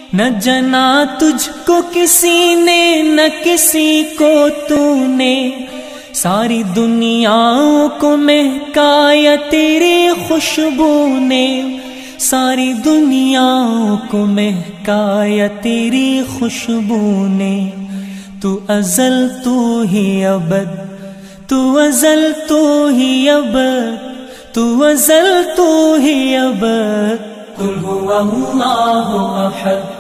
न जना तुझको किसी ने न किसी को तूने, सारी दुनियाओं को महकाया तेरी खुशबू ने, सारी दुनियाओं को महकाया तेरी खुशबू ने। तू अज़ल तू ही अबद, तू अज़ल तू ही अबद, तू अज़ल तू ही अबद। कुल हुवल्लाहु अहद